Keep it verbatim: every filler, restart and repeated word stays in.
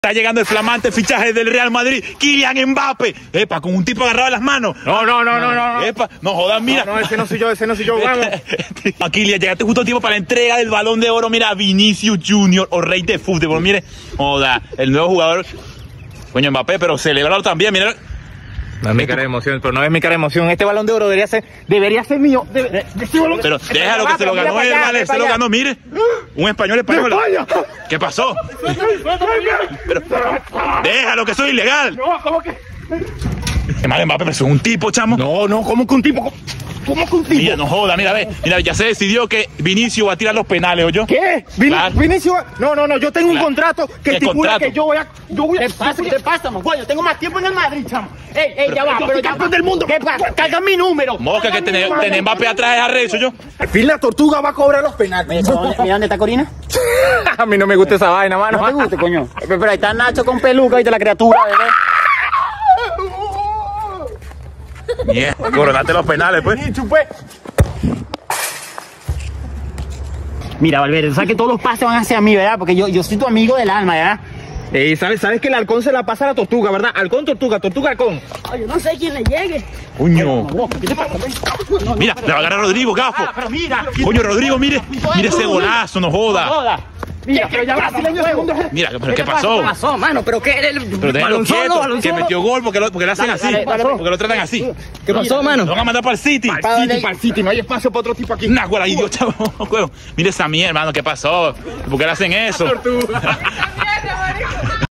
Está llegando el flamante fichaje del Real Madrid, Kylian Mbappé. Epa, con un tipo agarrado de las manos. No, no, no, no, no. Epa, no jodas, mira. No, no, ese no soy yo, ese no soy yo, vamos. A Kylian, llegaste justo a tiempo para la entrega del Balón de Oro. Mira, Vinicius Junior o Rey de Fútbol. Mire, joda, el nuevo jugador. Coño, Mbappé, pero celebrarlo también, mira. No es mi cara de emoción, pero no es mi cara de emoción. Este Balón de Oro debería ser, debería ser mío. De, de, de este balón. Pero déjalo que se lo ganó él, vale, se lo ganó, mire. Un español español. ¿Qué pasó? Pero, déjalo que soy ilegal. No, ¿cómo que? Qué mal Mbappé, pero es un tipo, chamo. No, no, ¿cómo que un tipo? ¿Cómo que un tipo? Mira, no joda, mira, ve. Mira, ya se decidió que Vinicius va a tirar los penales, ¿oyó? ¿Qué? Vin Claro. Vinicius. No, no, no, yo tengo Claro. un contrato que ¿Qué estipula contrato? que yo voy a. Yo voy a. ¿Qué pasa? ¿Qué pasa, coño? Tengo más tiempo en el Madrid, chamo. Ey, ey, ya va, yo pero soy ya campeón va. del mundo. ¿Qué pasa? Carga mi número. Moca, que tener, tener Mbappé atrás es arrecho, yo. Al fin la tortuga va a cobrar los penales. Mira, ¿dónde, mira dónde está Corina? A mí no me gusta esa vaina, mano. No te guste, coño. Pero, pero ahí está Nacho con peluca y de la criatura, bebé. Mierda, coronate los penales, pues. Vinicius, pues. Mira, Valverde, tú sabes que todos los pases van hacia mí, ¿verdad? Porque yo, yo soy tu amigo del alma, ¿verdad? Ey, ¿sabes, sabes que el halcón se la pasa a la tortuga, ¿verdad? Halcón, tortuga, tortuga, halcón. Ay, yo no sé quién le llegue. Coño. ¿Qué te pasa? No, Mira, le va a agarrar a Rodrigo, gafo. Ah, pero mira. Coño, Rodrigo, mire. Mire ese golazo, no joda. Joda. Mira, pero ya va, silencio, segundo. Mira, pero ¿qué pasó? ¿Qué pasó, mano? ¿Pero qué? Pero déjenlo Balón solo, quieto, balón que solo. metió gol porque lo, porque lo hacen Dale, así. dale, dale, Porque lo tratan así. ¿Qué pasó, Lo mano? van a mandar para el City. Para ¿Para el dónde? City, para el City, no hay espacio para otro tipo aquí. Nah, güey, idiota. Mire esa mierda, hermano, ¿qué pasó? ¿Por qué le hacen eso? Tortuga.